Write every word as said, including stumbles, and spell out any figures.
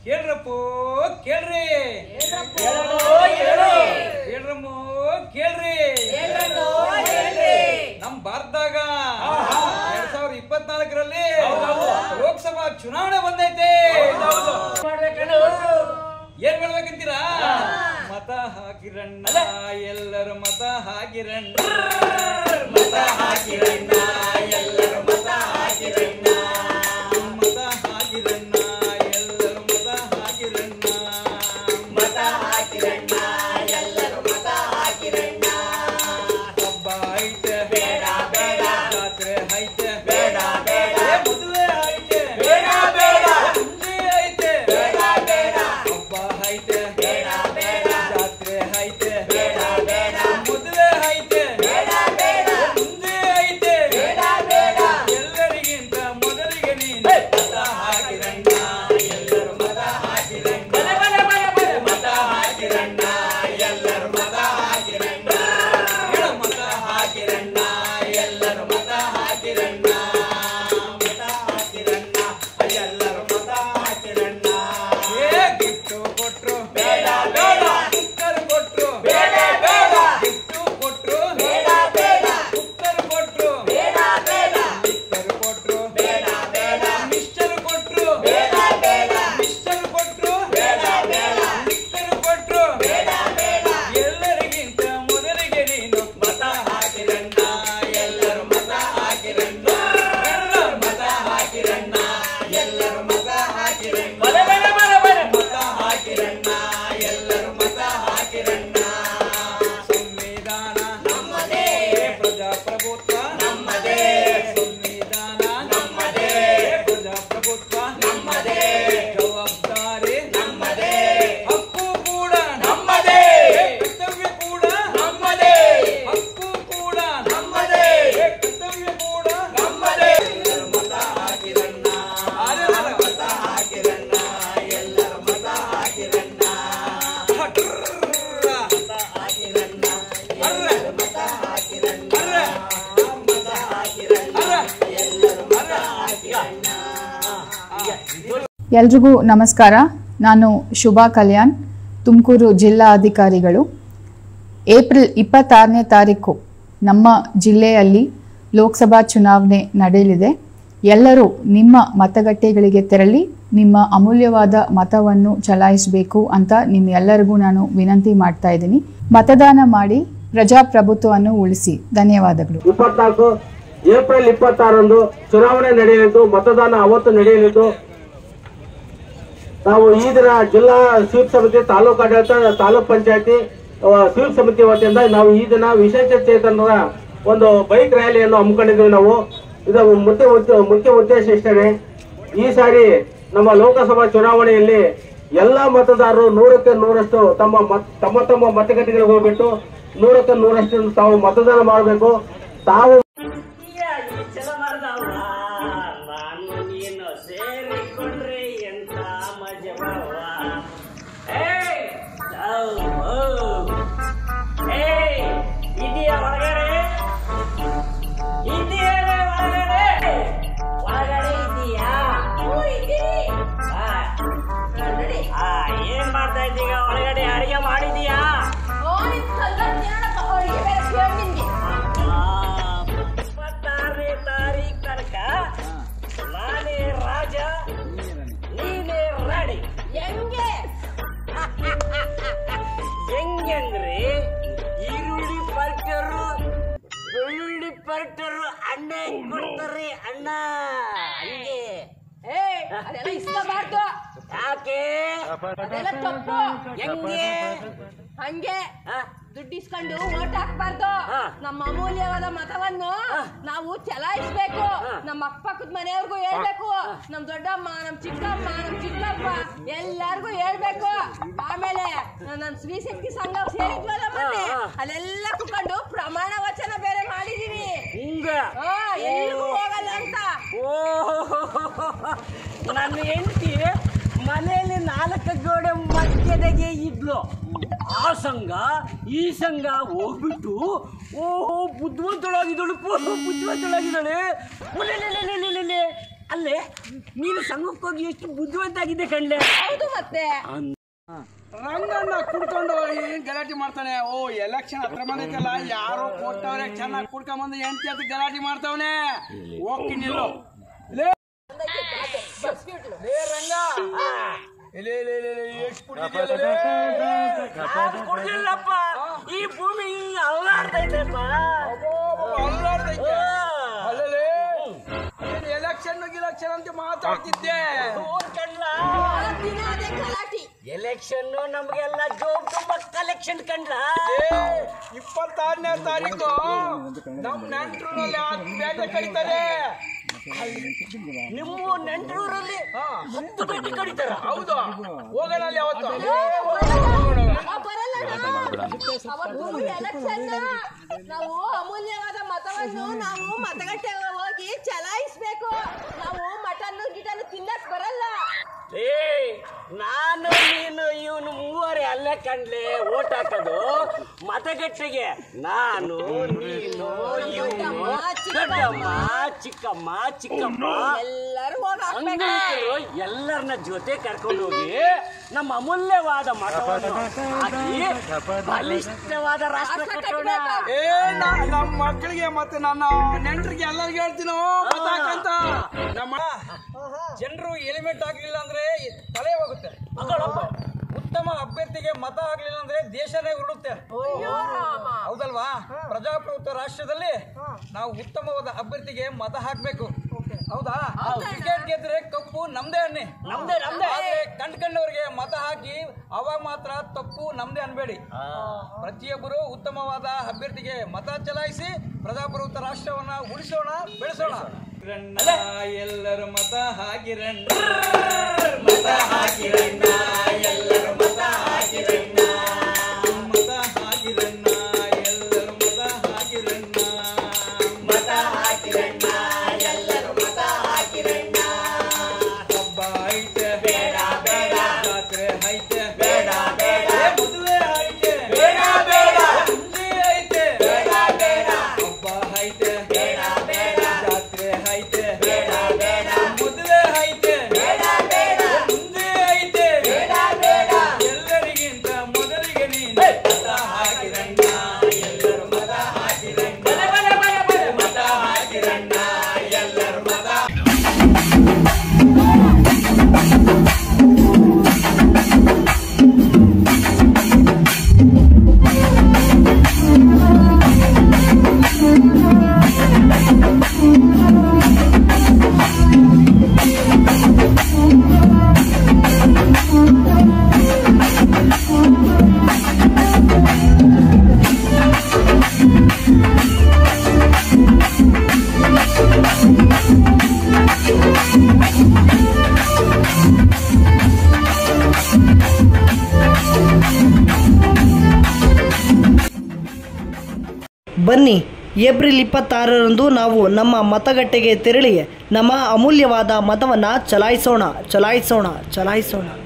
ಕೇಳ್ರಪ್ಪೋ ಕೇಳ್ರಿ ಕೇಳ್ರಮ್ಮೋ ಕೇಳ್ರಿ. ನಮ್ ಭಾರತದಾಗ ಎರಡ್ ಸಾವಿರದ ಇಪ್ಪತ್ನಾಲ್ಕರಲ್ಲಿ ಲೋಕಸಭಾ ಚುನಾವಣೆ ಬಂದೈತೆ. ಏನ್ ಮಾಡ್ಬೇಕಂತೀರಾ? ಮತ ಹಾಕಿರಣ್ಣ, ಎಲ್ಲರೂ ಮತ ಹಾಕಿರಣ್ಣ, ಮತ ಹಾಕಿರಣ್ಣ, ಎಲ್ಲರೂ ಮತ ಹಾಕಿರಣ್ಣ, ಮತ ಹಾಕಿರಣ್ಣ, ಎಲ್ಲರೂ ಮತ ಹಾಕಿರಣ್ಣ, ಮತ ಹಾಕಿರಣ್ಣ, ಎಲ್ಲರೂ ಮತ ಹಾಕಿರಣ್ಣ. ಹಬ್ಬ ಐತೆ ಬೇಡ ಬೇಡ, ಜಾತ್ರೆ ಐತೆ ಬೇಡ ಬೇಡ, ಮದುವೆ ಐತೆ ಬೇಡ ಬೇಡ, ಮುಂದೆ ಐತೆ ಬೇಡ ಬೇಡ, ಹಬ್ಬ ಐತೆ ಬೇಡ ಬೇಡ, ಜಾತ್ರೆ ಐತೆ ಬೇಡ ಬೇಡ, ಮದುವೆ ಐತೆ ಬೇಡ ಬೇಡ, ಮುಂದೆ ಐತೆ ಬೇಡ ಬೇಡ. ಎಲ್ಲರಿಗಿಂತ ಮೊದಲಿಗೆ ನೀನು ಮತ ಹಾಕಿರಣ್ಣ, ಎಲ್ಲರೂ ಮತ ಹಾಕಿರಣ್ಣ, ಮತ ಹಾಕಿರಣ್ಣ, ಎಲ್ಲರೂ ಮತ ಹಾಕಿರಣ್ಣ, ಮತ ಹಾಕಿರಣ್ಣ, ಎಲ್ಲರೂ ಮತ ಹಾಕಿರಣ್ಣ, ಮತ ಹಾಕಿರಣ್ಣ, ಎಲ್ಲರೂ ಮತ ಹಾಕಿರಣ್ಣ. ಏ ಗಿಫ್ಟು ಕೊಟ್ರು ಬೇಡ ಬೇಡ, ಕುಕ್ಕರ್ ಕೊಟ್ರು ಬೇಡ ಬೇಡ, ಗಿಫ್ಟು ಕೊಟ್ರು ಬೇಡ ಬೇಡ, ಕುಕ್ಕರ್ ಕೊಟ್ರು ಬೇಡ ಬೇಡ, ಮಿಕ್ಸರ್ ಕೊಟ್ರು ಬೇಡ ಬೇಡ, ಮಿಕ್ಸರ್ ಕೊಟ್ರು ಬೇಡ ಬೇಡ, ಮಿಕ್ಸರ್ ಕೊಟ್ರು ಬೇಡ ಬೇಡ, ಮಿಕ್ಸರ್ ಕೊಟ್ರು ಬೇಡ ಬೇಡ. ಎಲ್ಲರಿಗಿಂತ ಮೊದಲಿಗೆ ನೀನು ಮತ ಹಾಕಿರಣ್ಣ, ಎಲ್ಲರೂ ಮತ ಹಾಕಿರಣ್ಣ, ಎಲ್ಲರೂ ಮತ ಹಾಕಿರಣ್ಣ, ಎಲ್ಲರೂ ಮತ ಹಾಕಿರಣ್ಣ, ಮತ ಹಾಕಿರಣ್ಣ, ಎಲ್ಲರೂ ಮತ ಹಾಕಿರಣ್ಣ. ಸಂವಿಧಾನ ನಮ್ಮದೇ, ಪ್ರಜಾಪ್ರಭುತ್ವ ನಮ್ಮದೇ, ಸಂವಿಧಾನ ನಮ್ಮದೇ, ಪ್ರಜಾಪ್ರಭುತ್ವ ನಮ್ಮದೇ, ಜವಾಬ್ದಾರಿ ನಮ್ಮದೇ, ಹಕ್ಕು ಕೂಡ ನಮ್ಮದೇ, ಕರ್ತವ್ಯ ಕೂಡ ನಮ್ಮದೇ, ಹಕ್ಕು ಕೂಡ ನಮ್ಮದೇ, ಕರ್ತವ್ಯ ಕೂಡ ನಮ್ಮದೇ. ಎಲ್ಲರೂ ಮತ ಹಾಕಿರಣ್ಣ, ಮತ ಹಾಕಿರಣ್ಣ, ಎಲ್ಲರೂ ಮತ ಹಾಕಿರಣ್ಣ, ಮತ ಹಾಕಿರಣ್ಣ, ಎಲ್ಲರೂ ಮತ ಹಾಕಿರಣ್ಣ, ಮತ ಹಾಕಿರಣ್ಣ, ಎಲ್ಲರೂ ಮತ ಹಾಕಿರಣ್ಣ. ಎಲ್ರಿಗೂ ನಮಸ್ಕಾರ. ನಾನು ಶುಭಾ ಕಲ್ಯಾಣ್, ತುಮಕೂರು ಜಿಲ್ಲಾ ಅಧಿಕಾರಿಗಳು. ಏಪ್ರಿಲ್ ಇಪ್ಪತ್ತಾರನೇ ತಾರೀಕು ನಮ್ಮ ಜಿಲ್ಲೆಯಲ್ಲಿ ಲೋಕಸಭಾ ಚುನಾವಣೆ ನಡೆಯಲಿದೆ. ಎಲ್ಲರೂ ನಿಮ್ಮ ಮತಗಟ್ಟೆಗಳಿಗೆ ತೆರಳಿ ನಿಮ್ಮ ಅಮೂಲ್ಯವಾದ ಮತವನ್ನು ಚಲಾಯಿಸಬೇಕು ಅಂತ ನಿಮ್ಮೆಲ್ಲರಿಗೂ ನಾನು ವಿನಂತಿ ಮಾಡ್ತಾ ಇದ್ದೀನಿ. ಮತದಾನ ಮಾಡಿ, ಪ್ರಜಾಪ್ರಭುತ್ವವನ್ನು ಉಳಿಸಿ. ಧನ್ಯವಾದಗಳು. ಇಪ್ಪತ್ನಾಲ್ಕು ಏಪ್ರಿಲ್ ಇಪ್ಪತ್ತಾರರಂದು ಚುನಾವಣೆ ನಡೆಯಲಿದ್ದು, ಮತದಾನ ಅವತ್ತು ನಡೆಯಲಿದ್ದು, ನಾವು ಈ ದಿನ ಜಿಲ್ಲಾ ಸ್ವೀಪ್ ಸಮಿತಿ, ತಾಲೂಕು ಆಡಳಿತ, ತಾಲೂಕ್ ಪಂಚಾಯತಿ ಸ್ವೀಪ್ ಸಮಿತಿ ವತಿಯಿಂದ ನಾವು ಈ ದಿನ ವಿಶೇಷ ಚೇತನರ ಒಂದು ಬೈಕ್ ರ್ಯಾಲಿಯನ್ನು ಹಮ್ಮಿಕೊಂಡಿದ್ದೀವಿ. ನಾವು ಇದು ಮುಖ್ಯ ಮುಖ್ಯ ಉದ್ದೇಶ ಇಷ್ಟೇ. ಈ ಸಾರಿ ನಮ್ಮ ಲೋಕಸಭಾ ಚುನಾವಣೆಯಲ್ಲಿ ಎಲ್ಲಾ ಮತದಾರರು ನೂರಕ್ಕೆ ನೂರಷ್ಟು ತಮ್ಮ ತಮ್ಮ ತಮ್ಮ ಮತಗಟ್ಟೆಗಳಿಗೆ ಹೋಗ್ಬಿಟ್ಟು ನೂರಕ್ಕೆ ನೂರಷ್ಟು ತಾವು ಮತದಾನ ಮಾಡಬೇಕು. ತಾವು ನಾನು ನೀನು ಸೇರಿಕೊಂಡ್ರೆ ಎಂತ ಮಜವವ. ಇದೆಯಾ ಒಳಗಡೆ? ಇದೆಯೇ ಒಳಗಡೆ? ಒಳಗಡೆ ಇದೆಯಾ? ಏನ್ ಮಾಡ್ತಾ ಇದ್ದೀಗ? ಒಳಗಡೆ ಅಡಿಗೆ ಮಾಡಿದೀಯಾ? ಇಪ್ಪತ್ತಾರನೇ ತಾರೀಖ್ ತನಕ ನಾನೇ ರಾಜ, ನೀನೇ ರಾಣಿ. ಹೆಂಗೆ ಹೆಂಗಂದ್ರೆ ಈರುಳ್ಳಿ ಪರ್ಟರು, ಬೆಳ್ಳುಳ್ಳಿ ಪರ್ಟರು ಅಣ್ಣ ಕೊಡ್ತಾರೆ ಅಣ್ಣ. ಹಂಗೆ ಅದೆಲ್ಲ ಇಷ್ಟಬಾರ್ದು. ಯಾಕೆ? ಅದೆಲ್ಲ ತಪ್ಪು. ಹೆಂಗೆ ಹಂಗೆ ದುಡ್ಡು ಇಸ್ಕೊಂಡು ಓಟ್ ಹಾಕ್ಬಾರ್ದು. ನಮ್ಮ ಅಮೂಲ್ಯವಾದ ಮತವನ್ನು ನಾವು ಚಲಾಯಿಸ್ಬೇಕು. ನಮ್ಮ ಅಕ್ಕಪಕ್ಕದ ಮನೆಯವ್ರಿಗೂ ಹೇಳ್ಬೇಕು. ನಮ್ ದೊಡ್ಡಮ್ಮ, ನಮ್ ಚಿಕ್ಕಮ್ಮ, ನಮ್ ಚಿಕ್ಕಪ್ಪ ಎಲ್ಲಾರ್ಗು ಹೇಳ್ಬೇಕು. ಆಮೇಲೆ ನಮ್ ಸ್ತ್ರೀ ಶಕ್ತಿ ಸಂಘ ಸೇರಿದ್ವಲ್ಲ ಮತ್ತೆ, ಅಲ್ಲೆಲ್ಲ ಕುತ್ಕೊಂಡು ಪ್ರಮಾಣ ವಚನ ಬೇರೆ ಮಾಡಿದೀವಿ. ಹಿಂಗ ಎಲ್ಲಿಗೂ ಹೋಗಲ್ಲ ಅಂತ. ಓ, ನನ್ನ ಹೆಂಡತಿ ಮನೆಯಲ್ಲಿ ನಾಲ್ಕು ಗೋಡೆ ಮಧ್ಯದಾಗೆ ಇದ್ಲು. ಆ ಸಂಘ ಈ ಸಂಘ ಹೋಗ್ಬಿಟ್ಟು ಓಹೋ ಬುದ್ಧಿವಂತಳಾಗಿದ್ದಳು, ಬುದ್ಧಿವಂತಳಾಗಿದ್ದಾಳೆ. ಅಲ್ಲೇ ನೀನು ಸಂಘಕ್ಕೆ ಹೋಗಿ ಎಷ್ಟು ಬುದ್ಧಿವಂತಾಗಿದೆ ಕಣ್ಲೆ. ಹೌದು ಮತ್ತೆ ರಂಗಣ್ಣ ಕುಡ್ಕೊಂಡು ಏನ್ ಗಲಾಟೆ ಮಾಡ್ತಾನೆ. ಓ ಎಲೆಕ್ಷನ್ ಹತ್ರ ಬಂದೈತಲ್ಲ, ಯಾರೋ ಕೊಟ್ಟವ್ರೆ ಚೆನ್ನಾಗಿ ಕುಡ್ಕೊಂಬಂದು ಹೆಂಡತಿ ಅಂತ ಗಲಾಟೆ ಮಾಡ್ತಾವನೆ. ಹೋಗ್ತೀನಿಲ್ಲೋ ಲೇ ರಂಗ, ಕುಡ್ದಿಲ್ಲಪ್ಪ, ಈ ಭೂಮಿ ಅಲ್ಲಾಡ್ತೈತೆಪ್ಪ, ಅಲ್ಲಾಡ್ತೈತೆ. ಅಲ್ಲೇ ಎಲೆಕ್ಷನ್ ಗಿಲೆಕ್ಷನ್ ಅಂತ ಮಾತಾಡ್ತಿದ್ದೆ. ಎಲೆಕ್ಷನ್ ನಮ್ಗೆಲ್ಲ ಜೋಬ್ ತುಂಬಾ ಕಲೆಕ್ಷನ್ ಕಂಡ್ಲ. ಇಪ್ಪತ್ತಾರನೇ ತಾರೀಕು ನಮ್ ನೆಂಟ್ರಲ್ಲಿ ಬೇಟೆ ಕಡಿತಾರೆ. ನಿಮ್ಮ ನೆಂಟರೂರಲ್ಲಿ ಹತ್ತು ಬೇಟೆ ಕಡಿತಾರ. ಹೌದು, ಹೋಗೋಣ ಅಲ್ಲಿ ಅವತ್ತು. ನಾವು ಅಮೂಲ್ಯವಾದ ಮತವನ್ನು ನಾವು ಮತಗಟ್ಟೆ ಹೋಗಿ ಚಲಾಯಿಸ್ಬೇಕು. ನಾವು ಮಟನ್ ಗಿಟನ್ ತಿನ್ನಕ್ ಬರಲ್ಲ. ಏ ನಾನು ನೀನು ಇವನು ಮೂವರೇ ಅಲ್ಲೇ ಕಂಡ್ಲೆ ಓಟ್ ಹಾಕೋದು ಮತಗಟ್ಟೆಗೆ. ನಾನು ನೀನು ಇವನು ದೊಡ್ಡಮ್ಮ ಚಿಕ್ಕಮ್ಮ ಚಿಕ್ಕಮ್ಮ ಎಲ್ಲರೂ ಹೋಗಿ ಎಲ್ಲರನ್ನ ಜೊತೆ ಕರ್ಕೊಂಡು ಹೋಗಿ ನಮ್ಮ ಅಮೂಲ್ಯವಾದ ಮತವನ್ನು ಹಾಕಿ ಬಲಿಷ್ಠವಾದ ರಾಷ್ಟ್ರ ಕಟ್ಟೋಣ. ಏ ನಮ್ಮ ಮಕ್ಕಳಿಗೆ ಮತ್ತೆ ನನ್ನ ನೆಂಟರಿಗೆ ಎಲ್ಲರಿಗೂ ಹೇಳ್ತೀನೋ ಮತ ಹಾಕಂತ. ನಮ್ಮ ಜನರು ಎಲಿಮೆಂಟ್ ಆಗ್ಲಿಲ್ಲ ಅಂದ್ರೆ ತಲೆ ಹೋಗುತ್ತೆ. ಉತ್ತಮ ಅಭ್ಯರ್ಥಿಗೆ ಮತ ಆಗ್ಲಿಲ್ಲ ಅಂದ್ರೆ ದೇಶನೇ ಉರುಳುತ್ತೆ. ಹೌದಲ್ವಾ? ಪ್ರಜಾಪ್ರಭುತ್ವ ರಾಷ್ಟ್ರದಲ್ಲಿ ನಾವು ಉತ್ತಮವಾದ ಅಭ್ಯರ್ಥಿಗೆ ಮತ ಹಾಕ್ಬೇಕು. ಹೌದಾ? ಕ್ರಿಕೆಟ್ ಗೆದ್ರೆ ಕಪ್ಪು ನಮ್ದೇ ಅನ್ನಿ. ನಮ್ದೇ ನಮ್ದೇ ಕಂಡ್ ಕಂಡವ್ರಿಗೆ ಮತ ಹಾಕಿ ಅವಾಗ ಮಾತ್ರ ತಪ್ಪು ನಮ್ದೇ ಅನ್ಬೇಡಿ. ಪ್ರತಿಯೊಬ್ಬರು ಉತ್ತಮವಾದ ಅಭ್ಯರ್ಥಿಗೆ ಮತ ಚಲಾಯಿಸಿ ಪ್ರಜಾಪ್ರಭುತ್ವ ರಾಷ್ಟ್ರವನ್ನ ಉಳಿಸೋಣ, ಬೆಳೆಸೋಣ. ಎಲ್ಲರೂ ಮತ ಹಾಕಿರಣ್ಣ, ಮತ ಹಾಕಿರಣ್ಣ, ಎಲ್ಲರೂ ಮತ ಹಾಕಿರಣ್ಣ, ಮತ ಹಾಕಿರಣ್ಣ, ಎಲ್ಲರೂ ಮತ ಹಾಕಿರಣ್ಣ, ಮತ ಹಾಕಿರಣ್ಣ, ಎಲ್ಲರೂ ಮತ ಹಾಕಿರಣ್ಣ. ಹಬ್ಬ ಐತೆ ಬೇಡ ಬೇಡ, ಜಾತ್ರೆ ಐತೆ ಬೇಡ ಬೇಡ, ಮದುವೆ ಐತೆ ಬೇಡ ಬೇಡ, ಮುಂಜಿ ಐತೆ ಬೇಡ ಬೇಡ, ಹಬ್ಬ ಐತೆ ಬೇಡ ಬೇಡ, ಜಾತ್ರೆ ಐತೆ ಬೇಡ ಬೇಡ, ಮದುವೆ ಐತೆ ಬೇಡ ಬೇಡ, ಮುಂದೆ ಐತೆ ಬೇಡ ಬೇಡ, ಎಲ್ಲರಿಗಿಂತ ಮೊದಲಿಗೆ ನೀನು ಮತ ಹಾಕಿರಣ್ಣ, ಎಲ್ಲರೂ ಮತ ಹಾಕಿರಣ್ಣ, ಮತ ಹಾಕಿರಣ್ಣ, ಎಲ್ಲರೂ ಮತ. ಬನ್ನಿ, ಏಪ್ರಿಲ್ ಇಪ್ಪತ್ತಾರರಂದು ನಾವು ನಮ್ಮ ಮತಗಟ್ಟೆಗೆ ತೆರಳಿ ನಮ್ಮ ಅಮೂಲ್ಯವಾದ ಮತವನ್ನು ಚಲಾಯಿಸೋಣ ಚಲಾಯಿಸೋಣ ಚಲಾಯಿಸೋಣ